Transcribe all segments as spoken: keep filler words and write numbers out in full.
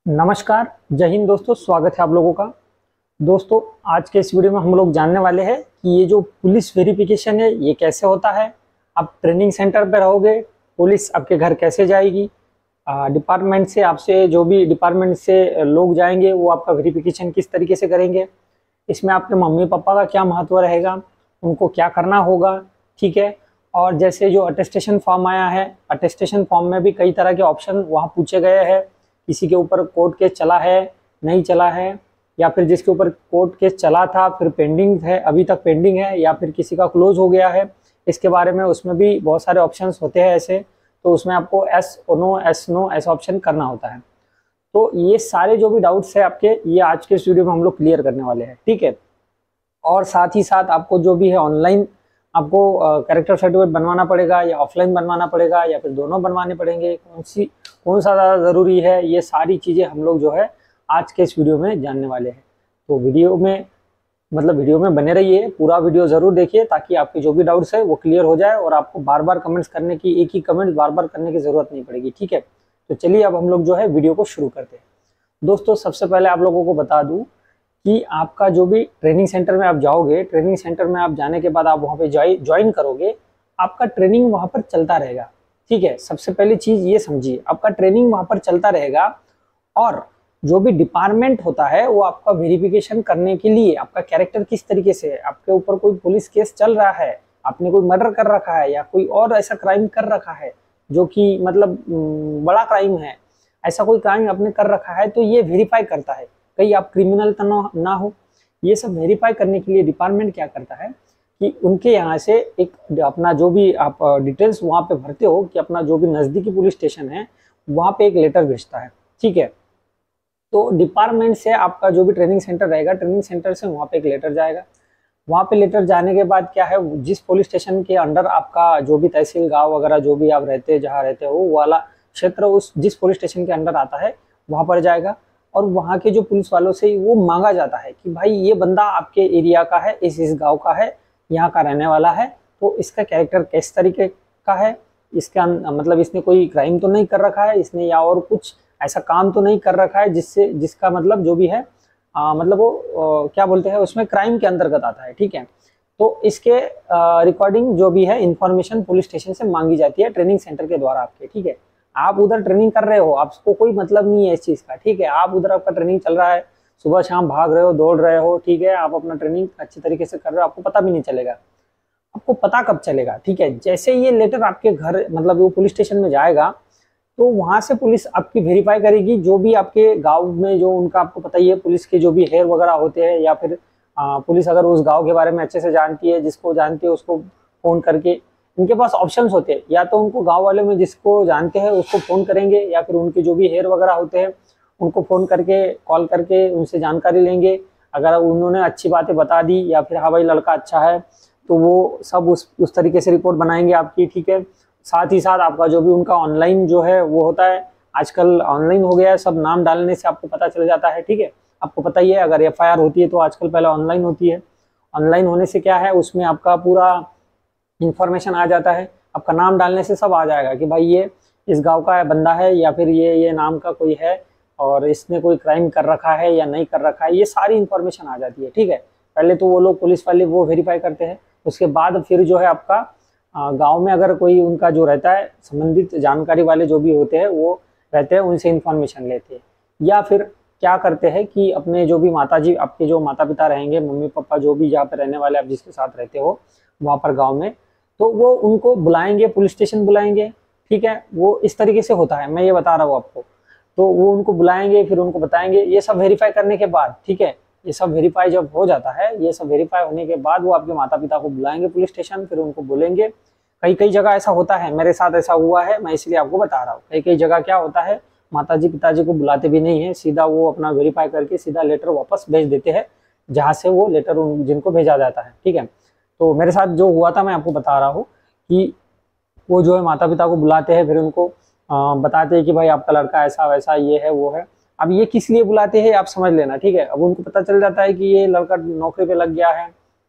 नमस्कार, जय हिंद दोस्तों। स्वागत है आप लोगों का। दोस्तों, आज के इस वीडियो में हम लोग जानने वाले हैं कि ये जो पुलिस वेरिफिकेशन है ये कैसे होता है। आप ट्रेनिंग सेंटर पे रहोगे, पुलिस आपके घर कैसे जाएगी, डिपार्टमेंट से आपसे जो भी डिपार्टमेंट से लोग जाएंगे वो आपका वेरिफिकेशन किस तरीके से करेंगे, इसमें आपके मम्मी पापा का क्या महत्व रहेगा, उनको क्या करना होगा, ठीक है। और जैसे जो अटेस्टेशन फॉर्म आया है, अटेस्टेशन फॉर्म में भी कई तरह के ऑप्शन वहाँ पूछे गए हैं। किसी के ऊपर कोर्ट केस चला है, नहीं चला है, या फिर जिसके ऊपर कोर्ट केस चला था फिर पेंडिंग है, अभी तक पेंडिंग है, या फिर किसी का क्लोज हो गया है, इसके बारे में उसमें भी बहुत सारे ऑप्शंस होते हैं ऐसे। तो उसमें आपको एस और नो एस नो ऐसा ऑप्शन करना होता है। तो ये सारे जो भी डाउट्स है आपके, ये आज के इस वीडियो में हम लोग क्लियर करने वाले हैं, ठीक है। और साथ ही साथ आपको जो भी है ऑनलाइन आपको कैरेक्टर सर्टिफिकेट बनवाना पड़ेगा या ऑफलाइन बनवाना पड़ेगा या फिर दोनों बनवाने पड़ेंगे, कौन सी कौन सा ज़्यादा ज़रूरी है, ये सारी चीज़ें हम लोग जो है आज के इस वीडियो में जानने वाले हैं। तो वीडियो में मतलब वीडियो में बने रहिए, पूरा वीडियो ज़रूर देखिए ताकि आपके जो भी डाउट्स है वो क्लियर हो जाए और आपको बार बार कमेंट्स करने की, एक ही कमेंट बार बार करने की ज़रूरत नहीं पड़ेगी, ठीक है। तो चलिए अब हम लोग जो है वीडियो को शुरू करते हैं। दोस्तों, सबसे पहले आप लोगों को बता दूँ कि आपका जो भी ट्रेनिंग सेंटर में आप जाओगे, ट्रेनिंग सेंटर में आप जाने के बाद आप वहाँ पे ज्वाइन करोगे, आपका ट्रेनिंग वहाँ पर चलता रहेगा, ठीक है। सबसे पहली चीज़ ये समझिए, आपका ट्रेनिंग वहाँ पर चलता रहेगा और जो भी डिपार्टमेंट होता है वो आपका वेरिफिकेशन करने के लिए आपका कैरेक्टर किस तरीके से है, आपके ऊपर कोई पुलिस केस चल रहा है, आपने कोई मर्डर कर रखा है या कोई और ऐसा क्राइम कर रखा है जो कि मतलब बड़ा क्राइम है, ऐसा कोई क्राइम आपने कर रखा है, तो ये वेरीफाई करता है। कहीं आप क्रिमिनल तो ना हो, ये सब वेरीफाई करने के लिए डिपार्टमेंट क्या करता है कि उनके यहाँ से एक अपना जो भी आप डिटेल्स वहाँ पे भरते हो कि अपना जो भी नज़दीकी पुलिस स्टेशन है वहाँ पे एक लेटर भेजता है, ठीक है। तो डिपार्टमेंट से आपका जो भी ट्रेनिंग सेंटर रहेगा, ट्रेनिंग सेंटर से वहाँ पे एक लेटर जाएगा। वहाँ पे लेटर जाने के बाद क्या है, जिस पुलिस स्टेशन के अंडर आपका जो भी तहसील गाँव वगैरह जो भी आप रहते जहाँ रहते हो वो वाला क्षेत्र उस जिस पुलिस स्टेशन के अंडर आता है वहाँ पर जाएगा। और वहाँ के जो पुलिस वालों से वो मांगा जाता है कि भाई ये बंदा आपके एरिया का है, इस इस गांव का है, यहाँ का रहने वाला है, तो इसका कैरेक्टर किस तरीके का है, इसका मतलब इसने कोई क्राइम तो नहीं कर रखा है, इसने या और कुछ ऐसा काम तो नहीं कर रखा है जिससे जिसका मतलब जो भी है आ, मतलब वो आ, क्या बोलते हैं उसमें क्राइम के अंतर्गत आता है, ठीक है। तो इसके रिकॉर्डिंग जो भी है इंफॉर्मेशन पुलिस स्टेशन से मांगी जाती है ट्रेनिंग सेंटर के द्वारा आपके, ठीक है। आप उधर ट्रेनिंग कर रहे हो, आपको कोई मतलब नहीं है इस चीज़ का, ठीक है। आप उधर आपका ट्रेनिंग चल रहा है, सुबह शाम भाग रहे हो, दौड़ रहे हो, ठीक है। आप अपना ट्रेनिंग अच्छी तरीके से कर रहे हो, आपको पता भी नहीं चलेगा। आपको पता कब चलेगा, ठीक है, जैसे ये लेटर आपके घर मतलब वो पुलिस स्टेशन में जाएगा तो वहाँ से पुलिस आपकी वेरीफाई करेगी। जो भी आपके गाँव में जो उनका आपको पता ही है पुलिस के जो भी हेयर वगैरह होते हैं, या फिर आ, पुलिस अगर उस गाँव के बारे में अच्छे से जानती है, जिसको जानती है उसको फ़ोन करके, इनके पास ऑप्शंस होते हैं, या तो उनको गांव वाले में जिसको जानते हैं उसको फ़ोन करेंगे, या फिर उनके जो भी हेयर वगैरह होते हैं उनको फ़ोन करके कॉल करके उनसे जानकारी लेंगे। अगर उन्होंने अच्छी बातें बता दी या फिर हाँ भाई लड़का अच्छा है तो वो सब उस उस तरीके से रिपोर्ट बनाएंगे आपकी, ठीक है। साथ ही साथ आपका जो भी उनका ऑनलाइन जो है वो होता है, आजकल ऑनलाइन हो गया है, सब नाम डालने से आपको पता चल जाता है, ठीक है। आपको पता ही है अगर एफ आई आर होती है तो आजकल पहले ऑनलाइन होती है। ऑनलाइन होने से क्या है, उसमें आपका पूरा इंफॉर्मेशन आ जाता है, आपका नाम डालने से सब आ जाएगा कि भाई ये इस गांव का बंदा है या फिर ये ये नाम का कोई है और इसने कोई क्राइम कर रखा है या नहीं कर रखा है, ये सारी इंफॉर्मेशन आ जाती है, ठीक है। पहले तो वो लोग पुलिस वाले वो वेरीफाई करते हैं, उसके बाद फिर जो है आपका गांव में अगर कोई उनका जो रहता है संबंधित जानकारी वाले जो भी होते हैं वो रहते हैं, उनसे इंफॉर्मेशन लेते हैं। या फिर क्या करते हैं कि अपने जो भी माता जी आपके जो माता पिता रहेंगे, मम्मी पापा जो भी जहाँ पर रहने वाले आप जिसके साथ रहते हो वहाँ पर गाँव में, तो वो उनको बुलाएंगे, पुलिस स्टेशन बुलाएंगे, ठीक है। वो इस तरीके से होता है, मैं ये बता रहा हूँ आपको। तो वो उनको बुलाएंगे, फिर उनको बताएंगे, ये सब वेरीफाई करने के बाद, ठीक है, ये सब वेरीफाई जब हो जाता है, ये सब वेरीफाई होने के बाद वो आपके माता पिता को बुलाएंगे पुलिस स्टेशन, फिर उनको बोलेंगे। कई कई जगह ऐसा होता है, मेरे साथ ऐसा हुआ है, मैं इसलिए आपको बता रहा हूँ। कई कई जगह क्या होता है, माता जी पिताजी को बुलाते भी नहीं है, सीधा वो अपना वेरीफाई करके सीधा लेटर वापस भेज देते हैं जहाँ से वो लेटर जिनको भेजा जाता है, ठीक है। तो मेरे साथ जो हुआ था मैं आपको बता रहा हूँ कि वो जो है माता पिता को बुलाते हैं, फिर उनको आ, बताते हैं कि भाई आपका लड़का ऐसा वैसा ये है वो है। अब ये किस लिए बुलाते हैं आप समझ लेना, ठीक है। अब उनको पता चल जाता है कि ये लड़का नौकरी पे लग गया है।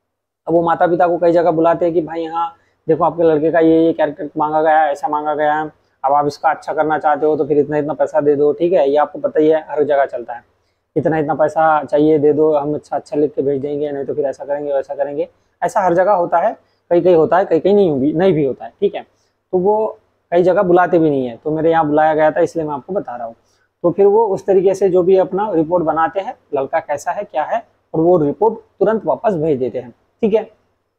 अब वो माता पिता को कई जगह बुलाते हैं कि भाई हाँ देखो आपके लड़के का ये ये कैरेक्टर मांगा गया है, ऐसा मांगा गया है, अब आप इसका अच्छा करना चाहते हो तो फिर इतना इतना पैसा दे दो, ठीक है। ये आपको पता ही है, हर जगह चलता है, इतना इतना पैसा चाहिए दे दो, हम अच्छा अच्छा लिख के भेज देंगे, नहीं तो फिर ऐसा करेंगे वैसा करेंगे। ऐसा हर जगह होता है, कहीं कहीं होता है, कहीं कहीं नहीं भी नहीं भी होता है, ठीक है। तो वो कई जगह बुलाते भी नहीं है, तो मेरे यहाँ बुलाया गया था इसलिए मैं आपको बता रहा हूँ। तो फिर वो उस तरीके से जो भी अपना रिपोर्ट बनाते हैं, लड़का कैसा है क्या है, और वो रिपोर्ट तुरंत वापस भेज देते हैं, ठीक है।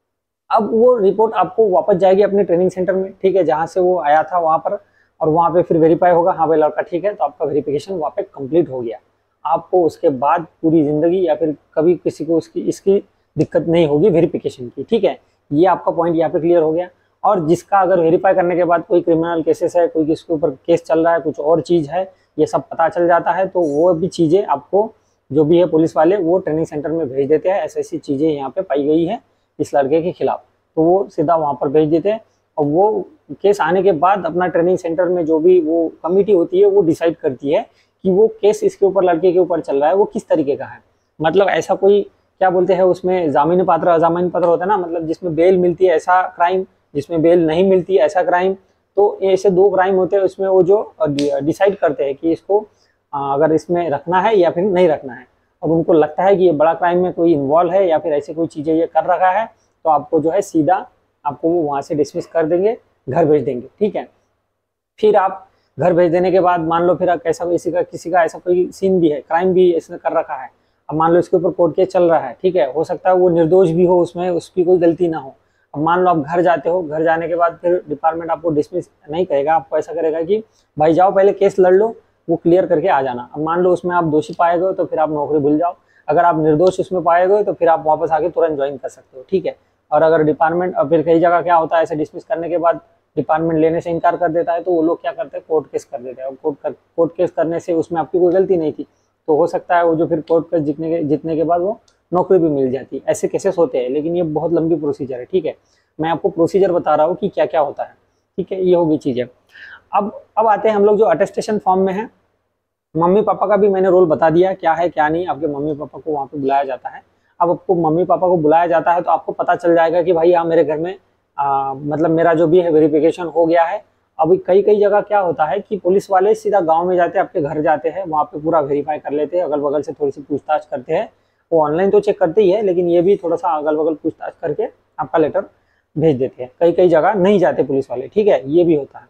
अब वो रिपोर्ट आपको वापस जाएगी अपने ट्रेनिंग सेंटर में, ठीक है, जहाँ से वो आया था वहाँ पर, और वहाँ पे फिर वेरीफाई होगा, हाँ भाई लड़का ठीक है, तो आपका वेरिफिकेशन वहाँ पे कंप्लीट हो गया। आपको उसके बाद पूरी जिंदगी या फिर कभी किसी को उसकी इसकी दिक्कत नहीं होगी वेरिफिकेशन की, ठीक है। ये आपका पॉइंट यहाँ पे क्लियर हो गया। और जिसका अगर वेरीफाई करने के बाद कोई क्रिमिनल केसेस है, कोई किसके ऊपर केस चल रहा है, कुछ और चीज़ है, ये सब पता चल जाता है, तो वो भी चीज़ें आपको जो भी है पुलिस वाले वो ट्रेनिंग सेंटर में भेज देते हैं। ऐसी ऐसी चीज़ें यहाँ पे पाई गई है इस लड़के के खिलाफ, तो वो सीधा वहाँ पर भेज देते हैं। और वो केस आने के बाद अपना ट्रेनिंग सेंटर में जो भी वो कमेटी होती है वो डिसाइड करती है कि वो केस इसके ऊपर, लड़के के ऊपर चल रहा है, वो किस तरीके का है। मतलब ऐसा कोई क्या बोलते हैं उसमें, जामीन पात्र अजामीन पात्र होता है ना, मतलब जिसमें बेल मिलती है ऐसा क्राइम, जिसमें बेल नहीं मिलती है ऐसा क्राइम। तो ऐसे दो क्राइम होते हैं, उसमें वो जो डिसाइड करते हैं कि इसको अगर इसमें रखना है या फिर नहीं रखना है। और उनको लगता है कि ये बड़ा क्राइम में कोई इन्वॉल्व है या फिर ऐसी कोई चीज़ें ये कर रखा है, तो आपको जो है सीधा आपको वो वहाँ से डिसमिस कर देंगे, घर भेज देंगे, ठीक है। फिर आप घर भेज देने के बाद मान लो फिर कैसा किसी का किसी का ऐसा कोई सीन भी है, क्राइम भी इसने कर रखा है, अब मान लो इसके ऊपर कोर्ट केस चल रहा है, ठीक है, हो सकता है वो निर्दोष भी हो, उसमें उसकी कोई गलती ना हो। अब मान लो आप घर जाते हो, घर जाने के बाद फिर डिपार्टमेंट आपको डिसमिस नहीं करेगा, आपको ऐसा करेगा कि भाई जाओ पहले केस लड़ लो, वो क्लियर करके आ जाना। अब मान लो उसमें आप दोषी पाए गए तो फिर आप नौकरी भूल जाओ, अगर आप निर्दोष उसमें पाए गए तो फिर आप वापस आके तुरंत ज्वाइन कर सकते हो, ठीक है। और अगर डिपार्टमेंट, और फिर कई जगह क्या होता है ऐसे डिसमिस करने के बाद डिपार्टमेंट लेने से इनकार कर देता है, तो वो लोग क्या करते हैं कोर्ट केस कर देते हैं। कोर्ट कर, कोर्ट केस करने से उसमें आपकी कोई गलती नहीं थी, तो हो सकता है वो जो फिर कोर्ट केस जीतने के जीतने के बाद वो नौकरी भी मिल जाती है। ऐसे केसेस होते हैं, लेकिन ये बहुत लंबी प्रोसीजर है, ठीक है। मैं आपको प्रोसीजर बता रहा हूँ कि क्या क्या होता है, ठीक है। ये होगी चीज़ें। अब अब आते हैं हम लोग जो अटेस्टेशन फॉर्म में है, मम्मी पापा का भी मैंने रोल बता दिया क्या है क्या नहीं। आपके मम्मी पापा को वहाँ पे बुलाया जाता है। अब आपको मम्मी पापा को बुलाया जाता है तो आपको पता चल जाएगा कि भाई हाँ मेरे घर में आ, मतलब मेरा जो भी है वेरिफिकेशन हो गया है। अभी कई कई जगह क्या होता है कि पुलिस वाले सीधा गांव में जाते हैं, आपके घर जाते हैं, वहाँ पे पूरा वेरीफाई कर लेते हैं, अगल बगल से थोड़ी सी पूछताछ करते हैं। वो ऑनलाइन तो चेक करते ही है, लेकिन ये भी थोड़ा सा अगल बगल पूछताछ करके आपका लेटर भेज देते हैं। कई कई जगह नहीं जाते पुलिस वाले, ठीक है, ये भी होता है।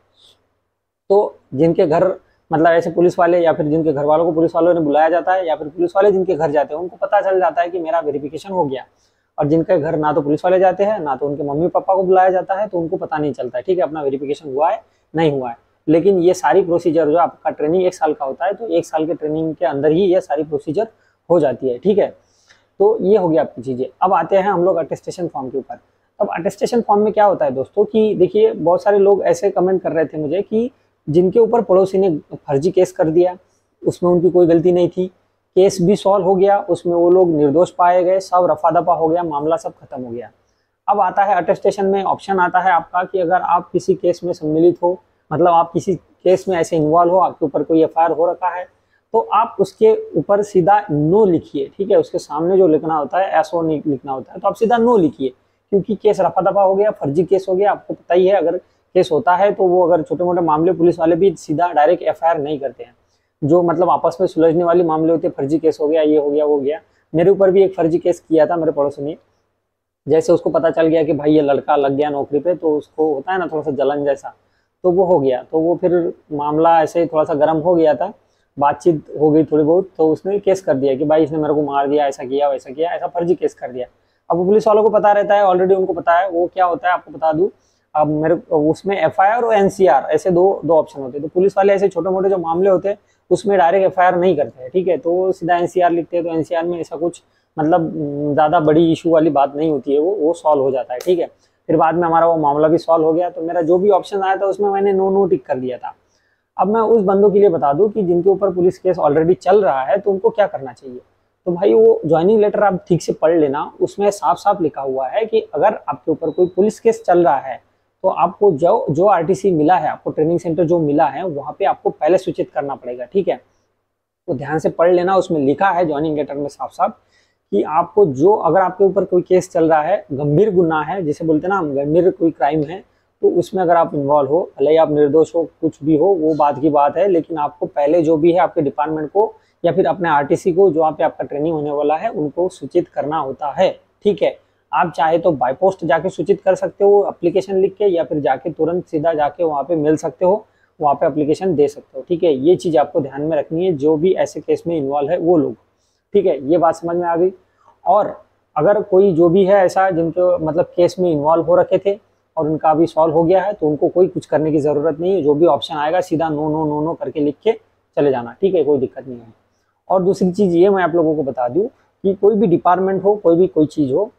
तो जिनके घर मतलब ऐसे पुलिस वाले या फिर जिनके घर वालों को पुलिस वालों ने बुलाया जाता है, या फिर पुलिस वाले जिनके घर जाते हैं उनको पता चल जाता है कि मेरा वेरिफिकेशन हो गया। और जिनके घर ना तो पुलिस वाले जाते हैं ना तो उनके मम्मी पापा को बुलाया जाता है, तो उनको पता नहीं चलता है, ठीक है, अपना वेरिफिकेशन हुआ है नहीं हुआ है। लेकिन ये सारी प्रोसीजर जो आपका ट्रेनिंग एक साल का होता है, तो एक साल के ट्रेनिंग के अंदर ही ये सारी प्रोसीजर हो जाती है, ठीक है। तो ये हो गया आपकी चीज़ें। अब आते हैं हम लोग अटेस्टेशन फॉर्म के ऊपर। अब अटेस्टेशन फॉर्म में क्या होता है दोस्तों कि देखिए, बहुत सारे लोग ऐसे कमेंट कर रहे थे मुझे कि जिनके ऊपर पड़ोसी ने फर्जी केस कर दिया, उसमें उनकी कोई गलती नहीं थी, केस भी सॉल्व हो गया, उसमें वो लोग निर्दोष पाए गए, सब रफा दफा हो गया, मामला सब खत्म हो गया। अब आता है अटेस्टेशन में ऑप्शन आता है आपका कि अगर आप किसी केस में सम्मिलित हो, मतलब आप किसी केस में ऐसे इन्वॉल्व हो, आपके ऊपर कोई एफ आई आर हो रखा है, तो आप उसके ऊपर सीधा नो लिखिए, ठीक है। उसके सामने जो लिखना होता है एस ओ लिखना होता है, तो आप सीधा नो लिखिए, क्योंकि केस रफा दफा हो गया, फर्जी केस हो गया। आपको पता ही है अगर केस होता है तो वो अगर छोटे मोटे मामले पुलिस वाले भी सीधा डायरेक्ट एफ आई आर नहीं करते हैं, जो मतलब आपस में सुलझने वाली मामले होते हैं, फर्जी केस हो गया, ये हो गया वो हो गया। मेरे ऊपर भी एक फर्जी केस किया था मेरे पड़ोसी ने। जैसे उसको पता चल गया कि भाई ये लड़का लग गया नौकरी पे, तो उसको होता है ना थोड़ा सा जलन जैसा, तो वो हो गया। तो वो फिर मामला ऐसे ही थोड़ा सा गर्म हो गया था, बातचीत हो गई थोड़ी बहुत, तो उसने केस कर दिया कि भाई इसने मेरे को मार दिया, ऐसा किया वैसा किया, ऐसा फर्जी केस कर दिया। अब वो पुलिस वालों को पता रहता है, ऑलरेडी उनको पता है वो क्या होता है, आपको बता दूं। अब मेरे उसमें एफ आई आर और एन सी आर ऐसे दो दो ऑप्शन होते हैं। तो पुलिस वाले ऐसे छोटे मोटे जो मामले होते हैं उसमें डायरेक्ट एफ आई आर नहीं करते हैं, ठीक है, तो सीधा एन सी आर लिखते हैं। तो एन सी आर में ऐसा कुछ मतलब ज़्यादा बड़ी इशू वाली बात नहीं होती है, वो वो सॉल्व हो जाता है, ठीक है। फिर बाद में हमारा वो मामला भी सॉल्व हो गया। तो मेरा जो भी ऑप्शन आया था उसमें मैंने नो नो टिक कर दिया था। अब मैं उस बंदों के लिए बता दूं कि जिनके ऊपर पुलिस केस ऑलरेडी चल रहा है, तो उनको क्या करना चाहिए। तो भाई वो ज्वाइनिंग लेटर आप ठीक से पढ़ लेना, उसमें साफ साफ लिखा हुआ है कि अगर आपके ऊपर कोई पुलिस केस चल रहा है तो आपको जो जो आर टी सी मिला है, आपको ट्रेनिंग सेंटर जो मिला है, वहाँ पे आपको पहले सूचित करना पड़ेगा, ठीक है। तो ध्यान से पढ़ लेना, उसमें लिखा है ज्वाइनिंग लेटर में साफ साफ कि आपको जो अगर आपके ऊपर कोई केस चल रहा है, गंभीर गुनाह है जिसे बोलते हैं ना हम, गंभीर कोई क्राइम है, तो उसमें अगर आप इन्वॉल्व हो, भले ही आप निर्दोष हो, कुछ भी हो, वो बात की बात है, लेकिन आपको पहले जो भी है आपके डिपार्टमेंट को या फिर अपने आरटीसी को, जो वहाँ पे आपका ट्रेनिंग होने वाला है, उनको सूचित करना होता है। ठीक है, आप चाहे तो बाय पोस्ट जाके सूचित कर सकते हो एप्लीकेशन लिख के, या फिर जाके तुरंत सीधा जाके वहाँ पे मिल सकते हो, वहाँ पे एप्लीकेशन दे सकते हो। ठीक है, ये चीज़ आपको ध्यान में रखनी है, जो भी ऐसे केस में इन्वॉल्व है वो लोग। ठीक है, ये बात समझ में आ गई। और अगर कोई जो भी है ऐसा जिनको मतलब केस में इन्वॉल्व हो रखे थे और उनका अभी सॉल्व हो गया है, तो उनको कोई कुछ करने की ज़रूरत नहीं है। जो भी ऑप्शन आएगा सीधा नो नो नो नो करके लिख के चले जाना। ठीक है, कोई दिक्कत नहीं है। और दूसरी चीज़ ये मैं आप लोगों को बता दूँ कि कोई भी डिपार्टमेंट हो, कोई भी कोई चीज़ हो,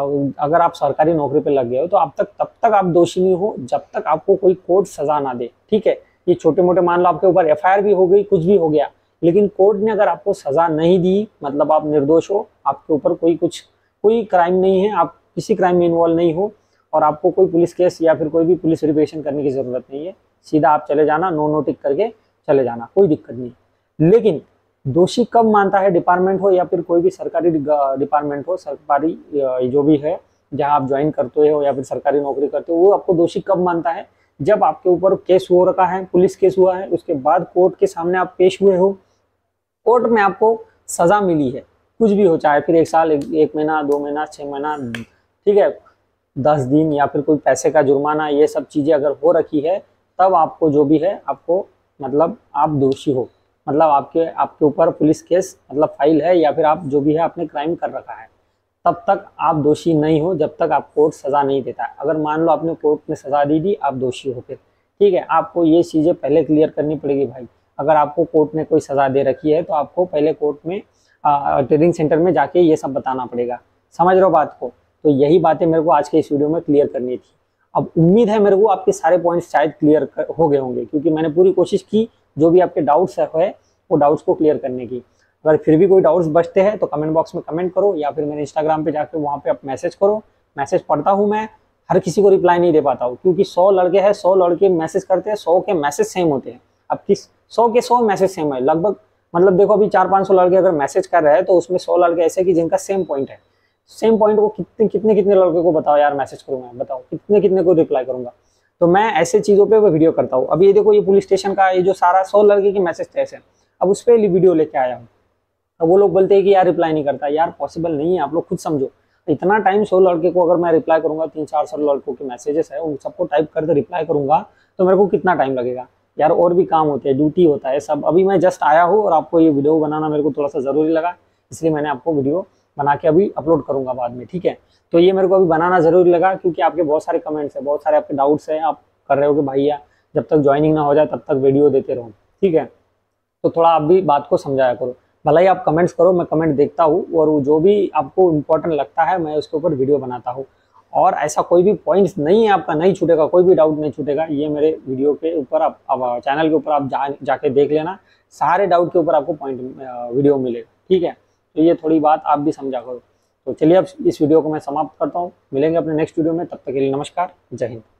अगर आप सरकारी नौकरी पे लग गए हो तो आप तक तब तक आप दोषी नहीं हो जब तक आपको कोई कोर्ट सजा ना दे। ठीक है, ये छोटे मोटे मान लो आपके ऊपर एफ आई आर भी हो गई, कुछ भी हो गया, लेकिन कोर्ट ने अगर आपको सजा नहीं दी, मतलब आप निर्दोष हो, आपके ऊपर कोई कुछ कोई क्राइम नहीं है, आप किसी क्राइम में इन्वॉल्व नहीं हो और आपको कोई पुलिस केस या फिर कोई भी पुलिस वेरिफिकेशन करने की जरूरत नहीं है, सीधा आप चले जाना, नो नो टिक करके चले जाना, कोई दिक्कत नहीं। लेकिन दोषी कब मानता है डिपार्टमेंट हो या फिर कोई भी सरकारी डिपार्टमेंट हो, सरकारी जो भी है जहां आप ज्वाइन करते हो या फिर सरकारी नौकरी करते हो, वो आपको दोषी कब मानता है? जब आपके ऊपर केस हो रखा है, पुलिस केस हुआ है, उसके बाद कोर्ट के सामने आप पेश हुए हो, कोर्ट में आपको सजा मिली है, कुछ भी हो, चाहे फिर एक साल, एक, एक महीना, दो महीना, छह महीना, ठीक है, दस दिन या फिर कोई पैसे का जुर्माना, ये सब चीजें अगर हो रखी है, तब आपको जो भी है आपको मतलब आप दोषी हो, मतलब आपके आपके ऊपर पुलिस केस मतलब फाइल है या फिर आप जो भी है आपने क्राइम कर रखा है, तब तक आप दोषी नहीं हो जब तक आप कोर्ट सजा नहीं देता है। अगर मान लो आपने कोर्ट में सजा दी दी, आप दोषी हो फिर। ठीक है, आपको ये चीजें पहले क्लियर करनी पड़ेगी भाई। अगर आपको कोर्ट ने कोई सजा दे रखी है तो आपको पहले कोर्ट में ट्रेनिंग सेंटर में जाके ये सब बताना पड़ेगा। समझ रहे हो बात को? तो यही बातें मेरे को आज के इस वीडियो में क्लियर करनी थी। अब उम्मीद है मेरे को आपके सारे पॉइंट्स शायद क्लियर हो गए होंगे, क्योंकि मैंने पूरी कोशिश की जो भी आपके डाउट्स है वो डाउट्स को क्लियर करने की। अगर फिर भी कोई डाउट्स बचते हैं तो कमेंट बॉक्स में कमेंट करो, या फिर मेरे इंस्टाग्राम पे जाके वहाँ पे आप मैसेज करो। मैसेज पढ़ता हूँ मैं, हर किसी को रिप्लाई नहीं दे पाता हूँ, क्योंकि सौ लड़के हैं, सौ लड़के मैसेज करते हैं, सौ के मैसेज सेम होते हैं। अब किस सौ के सौ मैसेज सेम है लगभग, मतलब देखो अभी चार पाँच सौ लड़के अगर मैसेज कर रहे हैं तो उसमें सौ लड़के ऐसे कि जिनका सेम पॉइंट है। सेम पॉइंट को कितने कितने कितने लड़के को बताओ यार मैसेज करूंगा, बताओ कितने कितने को रिप्लाई करूंगा। तो मैं ऐसे चीजों पे वो वीडियो करता हूँ। अब ये देखो, ये पुलिस स्टेशन का ये जो सारा सौ लड़के की मैसेज थे ऐसे, अब उस पर वीडियो लेके आया हूँ। अब वो लोग बोलते हैं कि यार रिप्लाई नहीं करता, यार पॉसिबल नहीं है, आप लोग खुद समझो। इतना टाइम सौ लड़के को अगर मैं रिप्लाई करूंगा, तीन चार सौ लड़कों के मैसेजेस है, उन सबको टाइप करके रिप्लाई करूंगा तो मेरे को कितना टाइम लगेगा यार, और भी काम होते हैं, ड्यूटी होता है सब। अभी मैं जस्ट आया हूँ और आपको ये वीडियो बनाना मेरे को थोड़ा सा ज़रूरी लगा, इसलिए मैंने आपको वीडियो बना के अभी अपलोड करूंगा बाद में। ठीक है, तो ये मेरे को अभी बनाना ज़रूरी लगा क्योंकि आपके बहुत सारे कमेंट्स है, बहुत सारे आपके डाउट्स हैं, आप कर रहे हो कि भैया जब तक ज्वाइनिंग ना हो जाए तब तक वीडियो देते रहो। ठीक है, तो थोड़ा आप भी बात को समझाया करो। भला ही आप कमेंट्स करो, मैं कमेंट देखता हूँ और जो भी आपको इम्पोर्टेंट लगता है मैं उसके ऊपर वीडियो बनाता हूँ। और ऐसा कोई भी पॉइंट्स नहीं है आपका नहीं छूटेगा, कोई भी डाउट नहीं छूटेगा। ये मेरे वीडियो के ऊपर आप, आप चैनल के ऊपर आप जा जाके देख लेना, सारे डाउट के ऊपर आपको पॉइंट वीडियो मिलेगा। ठीक है, तो ये थोड़ी बात आप भी समझा करो। तो चलिए अब इस वीडियो को मैं समाप्त करता हूँ, मिलेंगे अपने नेक्स्ट वीडियो में, तब तक के लिए नमस्कार, जय हिंद।